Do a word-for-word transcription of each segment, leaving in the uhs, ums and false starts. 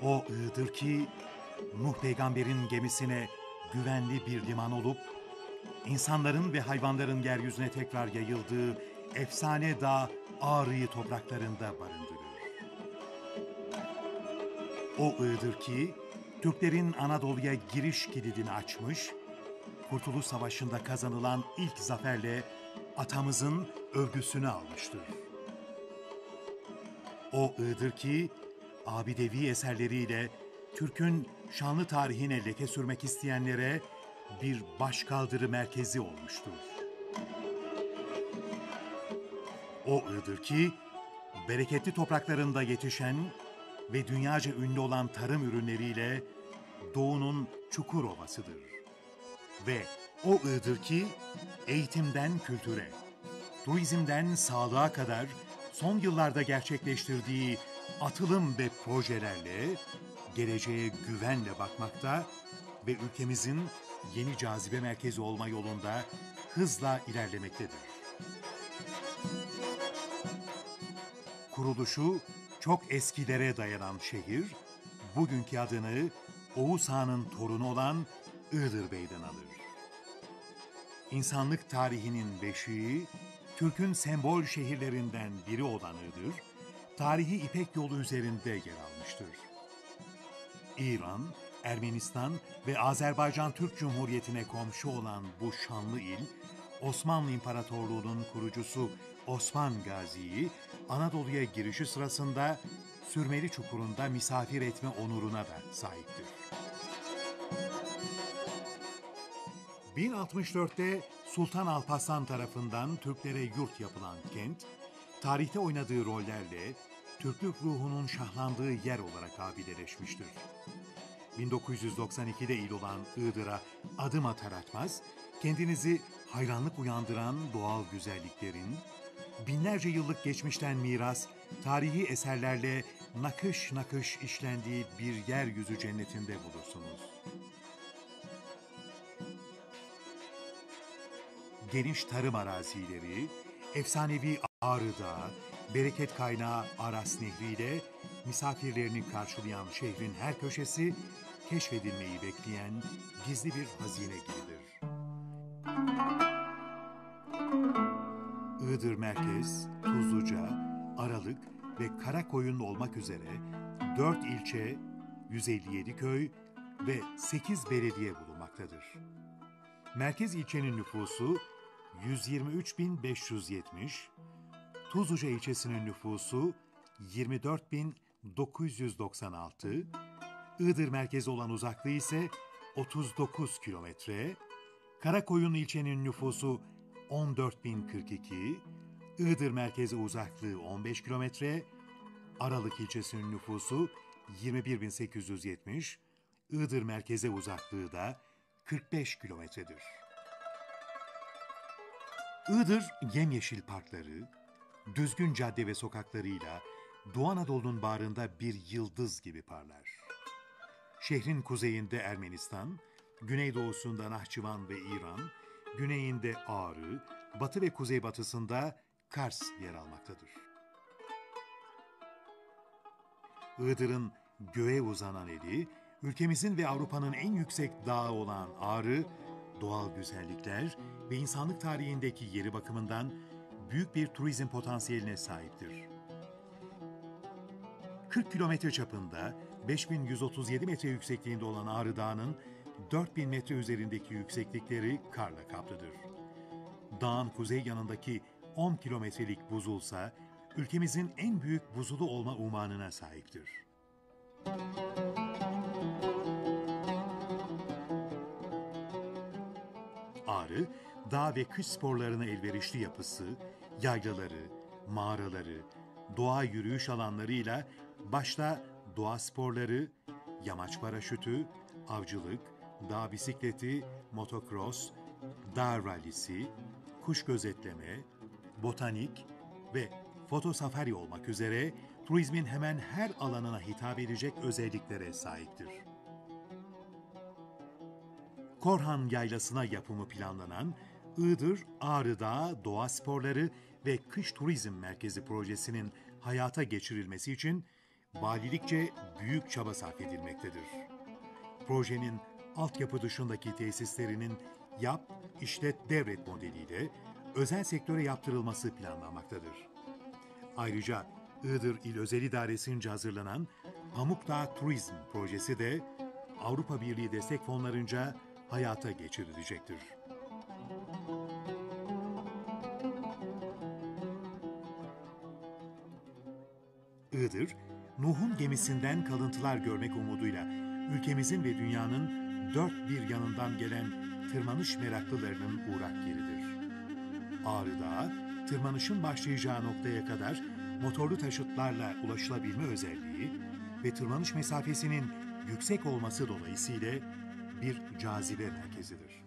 O Iğdır ki Nuh peygamberin gemisine güvenli bir liman olup insanların ve hayvanların yeryüzüne tekrar yayıldığı efsane dağ Ağrı'yı topraklarında barındırır. O Iğdır ki Türklerin Anadolu'ya giriş kilidini açmış, Kurtuluş Savaşı'nda kazanılan ilk zaferle atamızın övgüsünü almıştır. O Iğdır ki abidevi eserleriyle Türk'ün şanlı tarihine leke sürmek isteyenlere bir başkaldırı merkezi olmuştur. O Iğdır ki bereketli topraklarında yetişen ve dünyaca ünlü olan tarım ürünleriyle Doğu'nun Çukurova'sıdır. Ve o Iğdır ki eğitimden kültüre, turizmden sağlığa kadar son yıllarda gerçekleştirdiği atılım ve projelerle geleceğe güvenle bakmakta ve ülkemizin yeni cazibe merkezi olma yolunda hızla ilerlemektedir. Kuruluşu çok eskilere dayanan şehir, bugünkü adını Oğuz Han'ın torunu olan Iğdır Bey'den alır. İnsanlık tarihinin beşiği, Türk'ün sembol şehirlerinden biri olan Iğdır, tarihi İpek Yolu üzerinde yer almıştır. İran, Ermenistan ve Azerbaycan Türk Cumhuriyeti'ne komşu olan bu şanlı il, Osmanlı İmparatorluğu'nun kurucusu Osman Gazi'yi Anadolu'ya girişi sırasında Sürmeli Çukuru'nda misafir etme onuruna da sahiptir. bin altmış dörtte Sultan Alparslan tarafından Türklere yurt yapılan kent, tarihte oynadığı rollerle Türklük ruhunun şahlandığı yer olarak abideleşmiştir. bin dokuz yüz doksan ikide il olan Iğdır'a adım atar atmaz, kendinizi hayranlık uyandıran doğal güzelliklerin, binlerce yıllık geçmişten miras, tarihi eserlerle nakış nakış işlendiği bir yeryüzü cennetinde bulursunuz. Geniş tarım arazileri, efsanevi Ağrı Dağı, bereket kaynağı Aras Nehri ile misafirlerini karşılayan şehrin her köşesi, keşfedilmeyi bekleyen gizli bir hazine gibidir. Iğdır Merkez, Tuzluca, Aralık ve Karakoyun olmak üzere dört ilçe, yüz elli yedi köy ve sekiz belediye bulunmaktadır. Merkez ilçenin nüfusu yüz yirmi üç bin beş yüz yetmiş, Tuzluca ilçesinin nüfusu yirmi dört bin dokuz yüz doksan altı, Iğdır merkezi olan uzaklığı ise otuz dokuz kilometre, Karakoyun ilçenin nüfusu on dört bin kırk iki, Iğdır merkezi uzaklığı on beş kilometre, Aralık ilçesinin nüfusu yirmi bir bin sekiz yüz yetmiş, Iğdır merkeze uzaklığı da kırk beş kilometredir. Iğdır yemyeşil parkları, düzgün cadde ve sokaklarıyla Doğu Anadolu'nun bağrında bir yıldız gibi parlar. Şehrin kuzeyinde Ermenistan, güneydoğusunda Nahçıvan ve İran, güneyinde Ağrı, batı ve kuzeybatısında Kars yer almaktadır. Iğdır'ın göğe uzanan eli, ülkemizin ve Avrupa'nın en yüksek dağı olan Ağrı, doğal güzellikler ve insanlık tarihindeki yeri bakımından büyük bir turizm potansiyeline sahiptir. kırk kilometre çapında beş bin yüz otuz yedi metre yüksekliğinde olan Ağrı Dağı'nın dört bin metre üzerindeki yükseklikleri karla kaplıdır. Dağın kuzey yanındaki on kilometrelik buzulsa ülkemizin en büyük buzulu olma unvanına sahiptir. Ağrı, dağ ve kış sporlarına elverişli yapısı, yaylaları, mağaraları, doğa yürüyüş alanlarıyla başta doğa sporları, yamaç paraşütü, avcılık, dağ bisikleti, motokros, dağ rallisi, kuş gözetleme, botanik ve foto safari olmak üzere turizmin hemen her alanına hitap edecek özelliklere sahiptir. Korhan Yaylası'na yapımı planlanan Iğdır Ağrı Dağı Doğa Sporları ve Kış Turizm Merkezi projesinin hayata geçirilmesi için valilikçe büyük çaba sarf edilmektedir. Projenin altyapı dışındaki tesislerinin yap, işlet, devret modeliyle özel sektöre yaptırılması planlanmaktadır. Ayrıca Iğdır İl Özel İdaresi'nce hazırlanan Pamukdağ Turizm projesi de Avrupa Birliği destek fonlarınca hayata geçirilecektir. Iğdır, Nuh'un gemisinden kalıntılar görmek umuduyla ülkemizin ve dünyanın dört bir yanından gelen tırmanış meraklılarının uğrak yeridir. Ağrı Dağı, tırmanışın başlayacağı noktaya kadar motorlu taşıtlarla ulaşılabilme özelliği ve tırmanış mesafesinin yüksek olması dolayısıyla bir cazibe merkezidir.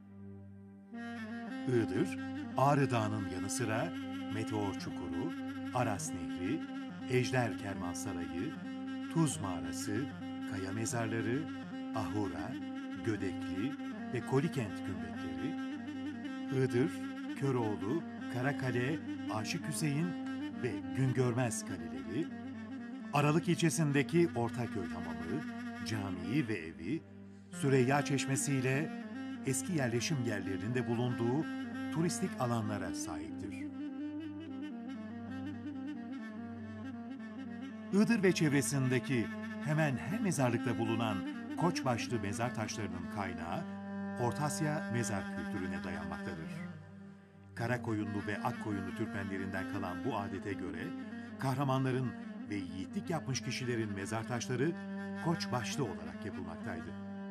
Iğdır, Ağrı Dağı'nın yanı sıra Meteor Çukuru, Aras Nehri, Ejder Kervansarayı, Tuz Mağarası, Kaya Mezarları, Ahura, Gödekli ve Kolikent kümbetleri, Iğdır, Köroğlu, Karakale, Aşık Hüseyin ve Güngörmez kaleleri, Aralık ilçesindeki Ortaköy Hamamı, camii ve evi, Süreyya Çeşmesi ile eski yerleşim yerlerinde bulunduğu turistik alanlara sahiptir. Iğdır ve çevresindeki hemen her mezarlıkta bulunan koçbaşlı mezar taşlarının kaynağı Orta Asya mezar kültürüne dayanmaktadır. Karakoyunlu ve Akkoyunlu Türkmenlerinden kalan bu adete göre kahramanların ve yiğitlik yapmış kişilerin mezar taşları koçbaşlı olarak yapılmaktaydı.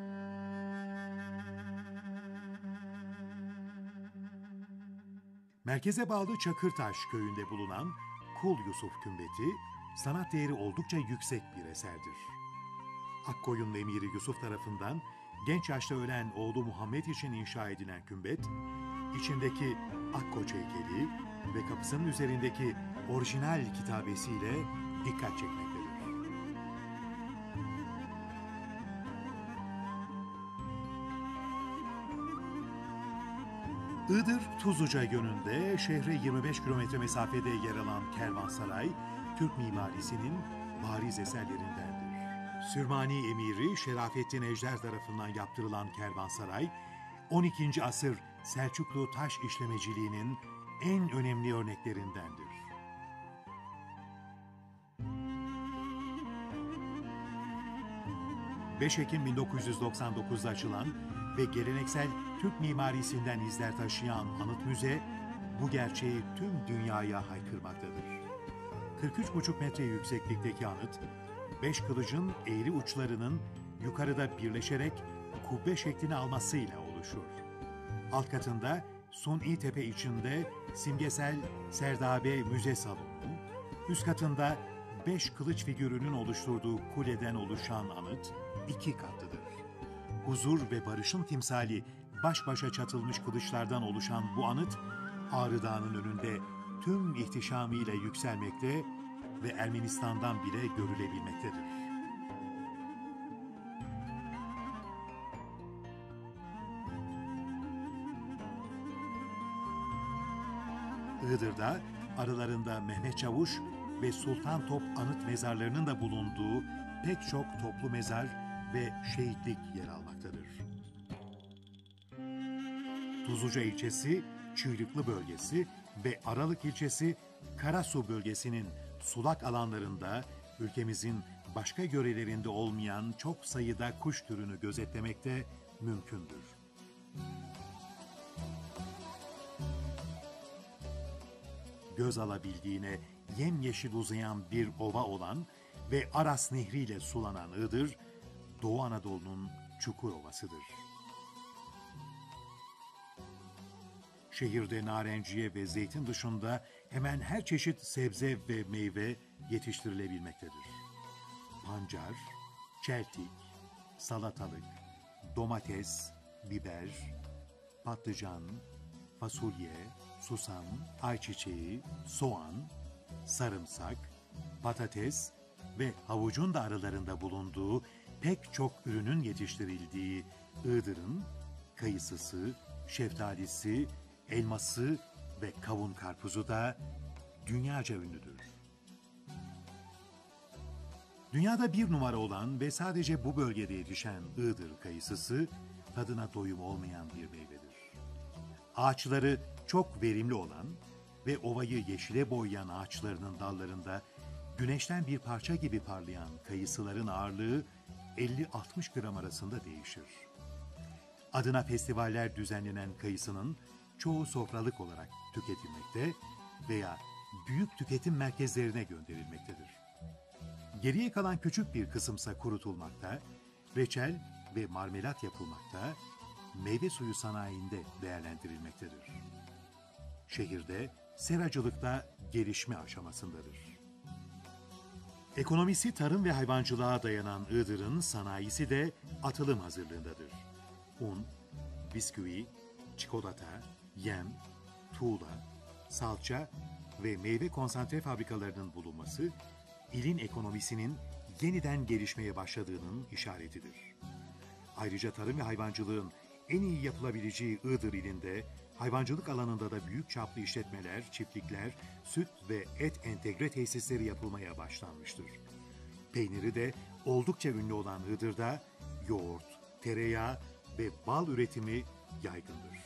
Merkeze bağlı Çakırtaş köyünde bulunan Kul Yusuf Kümbeti, sanat değeri oldukça yüksek bir eserdir. Akkoyunlu emiri Yusuf tarafından genç yaşta ölen oğlu Muhammed için inşa edilen kümbet, içindeki Akkoç heykeli ve kapısının üzerindeki orijinal kitabesiyle dikkat çekmektedir. Iğdır, Tuzluca yönünde şehre yirmi beş kilometre mesafede yer alan Kervansaray, Türk mimarisinin bariz eserlerindendir. Sürmani emiri Şerafettin Ejder tarafından yaptırılan Kervansaray, on ikinci asır Selçuklu taş işlemeciliğinin en önemli örneklerindendir. beş Ekim bin dokuz yüz doksan dokuz'da açılan ve geleneksel Türk mimarisinden izler taşıyan Anıt Müze, bu gerçeği tüm dünyaya haykırmaktadır. kırk üç buçuk metre yükseklikteki anıt, beş kılıcın eğri uçlarının yukarıda birleşerek kubbe şeklini almasıyla oluşur. Alt katında suni tepe içinde simgesel Serdabe Müze Salonu, üst katında beş kılıç figürünün oluşturduğu kuleden oluşan anıt iki katlıdır. Huzur ve barışın timsali baş başa çatılmış kılıçlardan oluşan bu anıt, Ağrı Dağı'nın önünde tüm ihtişamıyla yükselmekte ve Ermenistan'dan bile görülebilmektedir. Iğdır'da aralarında Mehmet Çavuş ve Sultan Top anıt mezarlarının da bulunduğu pek çok toplu mezar ve şehitlik yer almaktadır. Tuzluca ilçesi, Çığlıklı bölgesi ve Aralık ilçesi, Karasu bölgesinin sulak alanlarında ülkemizin başka yörelerinde olmayan çok sayıda kuş türünü gözetlemek de mümkündür. Göz alabildiğine yemyeşil uzayan bir ova olan ve Aras Nehri ile sulanan Iğdır, Doğu Anadolu'nun Çukurova'sıdır. Şehirde narenciye ve zeytin dışında hemen her çeşit sebze ve meyve yetiştirilebilmektedir. Pancar, çeltik, salatalık, domates, biber, patlıcan, fasulye, susam, ayçiçeği, soğan, sarımsak, patates ve havucun da aralarında bulunduğu pek çok ürünün yetiştirildiği Iğdır'ın kayısısı, şeftalisi, elması ve kavun karpuzu da dünyaca ünlüdür. Dünyada bir numara olan ve sadece bu bölgede yetişen Iğdır kayısısı, tadına doyum olmayan bir meyvedir. Ağaçları çok verimli olan ve ovayı yeşile boyayan ağaçlarının dallarında güneşten bir parça gibi parlayan kayısıların ağırlığı elli altmış gram arasında değişir. Adına festivaller düzenlenen kayısının çoğu sofralık olarak tüketilmekte veya büyük tüketim merkezlerine gönderilmektedir. Geriye kalan küçük bir kısımsa kurutulmakta, reçel ve marmelat yapılmakta, meyve suyu sanayinde değerlendirilmektedir. Şehirde seracılıkta gelişme aşamasındadır. Ekonomisi tarım ve hayvancılığa dayanan Iğdır'ın sanayisi de atılım hazırlığındadır. Un, bisküvi, çikolata, yem, tuğla, salça ve meyve konsantre fabrikalarının bulunması, ilin ekonomisinin yeniden gelişmeye başladığının işaretidir. Ayrıca tarım ve hayvancılığın en iyi yapılabileceği Iğdır ilinde, hayvancılık alanında da büyük çaplı işletmeler, çiftlikler, süt ve et entegre tesisleri yapılmaya başlanmıştır. Peyniri de oldukça ünlü olan Iğdır'da yoğurt, tereyağı ve bal üretimi yaygındır.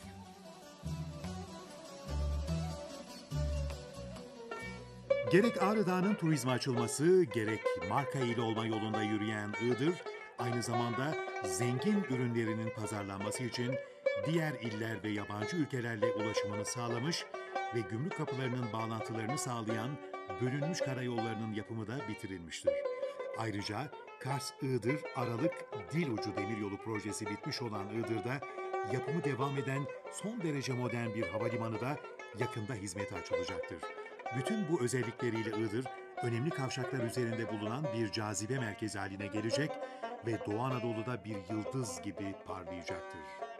Gerek Ağrı Dağı'nın turizme açılması, gerek marka ile olma yolunda yürüyen Iğdır, aynı zamanda zengin ürünlerinin pazarlanması için diğer iller ve yabancı ülkelerle ulaşımını sağlamış ve gümrük kapılarının bağlantılarını sağlayan bölünmüş karayollarının yapımı da bitirilmiştir. Ayrıca Kars-Iğdır Aralık Dilucu Demiryolu projesi bitmiş olan Iğdır'da yapımı devam eden son derece modern bir havalimanı da yakında hizmete açılacaktır. Bütün bu özellikleriyle Iğdır, önemli kavşaklar üzerinde bulunan bir cazibe merkezi haline gelecek ve Doğu Anadolu'da bir yıldız gibi parlayacaktır.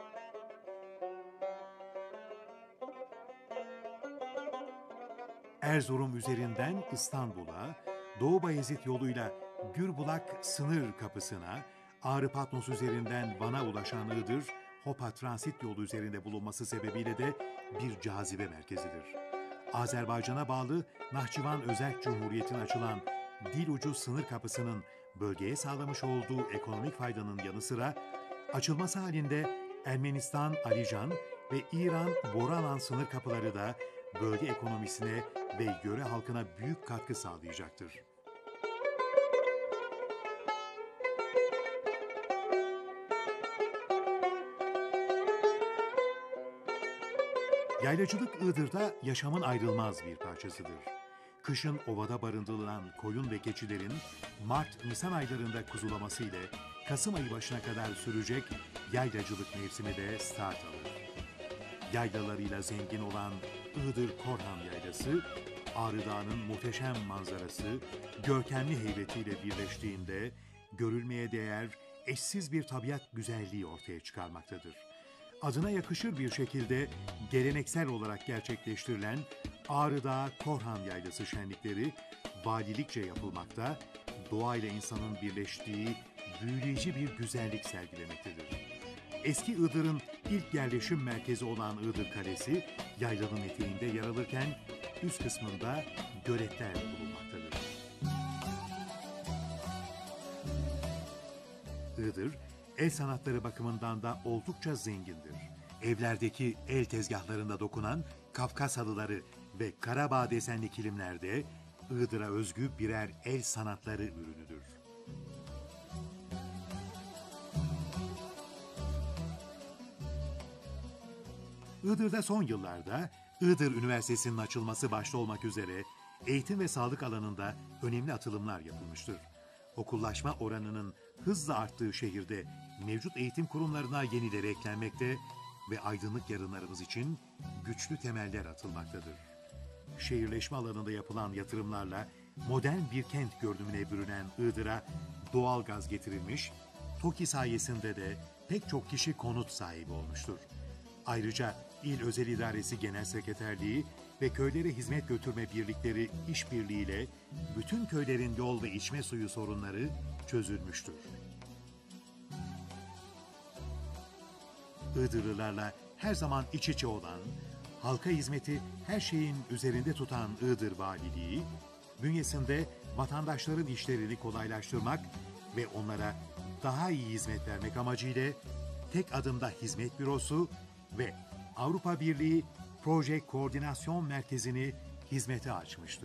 Erzurum üzerinden İstanbul'a, Doğu Bayezid yoluyla Gürbulak sınır kapısına, Ağrı Patnos üzerinden Van'a ulaşan Iğdır, Hopa transit yolu üzerinde bulunması sebebiyle de bir cazibe merkezidir. Azerbaycan'a bağlı Nahçıvan Özerk Cumhuriyeti'ne açılan Dilucu sınır kapısının bölgeye sağlamış olduğu ekonomik faydanın yanı sıra, açılması halinde Ermenistan Alican ve İran Boranan sınır kapıları da bölge ekonomisine ve yöre halkına büyük katkı sağlayacaktır. Yaylacılık Iğdır'da yaşamın ayrılmaz bir parçasıdır. Kışın ovada barındırılan koyun ve keçilerin Mart-Nisan aylarında kuzulaması ile Kasım ayı başına kadar sürecek yaylacılık mevsimi de start alır. Yaylalarıyla zengin olan Iğdır Korhan Yaylası, Ağrı Dağı'nın muhteşem manzarası, görkemli heybetiyle birleştiğinde görülmeye değer eşsiz bir tabiat güzelliği ortaya çıkarmaktadır. Adına yakışır bir şekilde geleneksel olarak gerçekleştirilen Ağrı Dağı Korhan Yaylası şenlikleri valilikçe yapılmakta, doğayla insanın birleştiği büyüleyici bir güzellik sergilemektedir. Eski Iğdır'ın ilk yerleşim merkezi olan Iğdır Kalesi, yaylanın eteğinde yer alırken üst kısmında göletler bulunmaktadır. Iğdır, el sanatları bakımından da oldukça zengindir. Evlerdeki el tezgahlarında dokunan Kafkas halıları ve Karabağ desenli kilimlerde Iğdır'a özgü birer el sanatları ürünüdür. Iğdır'da son yıllarda Iğdır Üniversitesi'nin açılması başta olmak üzere eğitim ve sağlık alanında önemli atılımlar yapılmıştır. Okullaşma oranının hızla arttığı şehirde mevcut eğitim kurumlarına yenileri eklenmekte ve aydınlık yarınlarımız için güçlü temeller atılmaktadır. Şehirleşme alanında yapılan yatırımlarla modern bir kent görünümüne bürünen Iğdır'a doğal gaz getirilmiş, TOKİ sayesinde de pek çok kişi konut sahibi olmuştur. Ayrıca İl Özel İdaresi Genel Sekreterliği ve köylere hizmet götürme birlikleri işbirliğiyle bütün köylerin yol ve içme suyu sorunları çözülmüştür. Iğdırlılarla her zaman iç içe olan, halka hizmeti her şeyin üzerinde tutan Iğdır Valiliği, bünyesinde vatandaşların işlerini kolaylaştırmak ve onlara daha iyi hizmet vermek amacıyla Tek Adımda Hizmet Bürosu ve Avrupa Birliği Proje Koordinasyon Merkezi'ni hizmete açmıştır.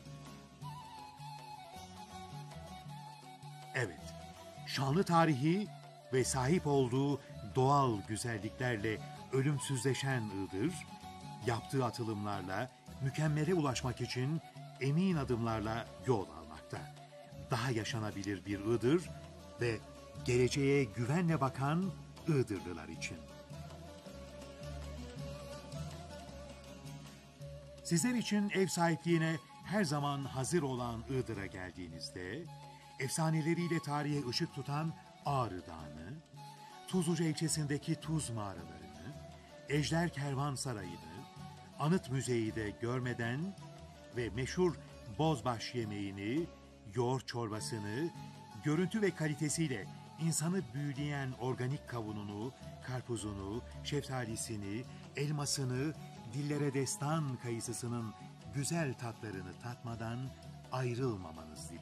Evet, şanlı tarihi ve sahip olduğu doğal güzelliklerle ölümsüzleşen Iğdır, yaptığı atılımlarla mükemmele ulaşmak için emin adımlarla yol almakta. Daha yaşanabilir bir Iğdır ve geleceğe güvenle bakan Iğdırlılar için. Sizler için ev sahipliğine her zaman hazır olan Iğdır'a geldiğinizde, efsaneleriyle tarihe ışık tutan Ağrı Dağı'nı, Tuzluca ilçesindeki Tuz Mağaralarını, Ejder Kervansarayı'nı, Anıt Müzeyi de görmeden ve meşhur bozbaş yemeğini, yoğurt çorbasını, görüntü ve kalitesiyle insanı büyüleyen organik kavununu, karpuzunu, şeftalisini, elmasını, dillere destan kayısısının güzel tatlarını tatmadan ayrılmamanız dileğiyle.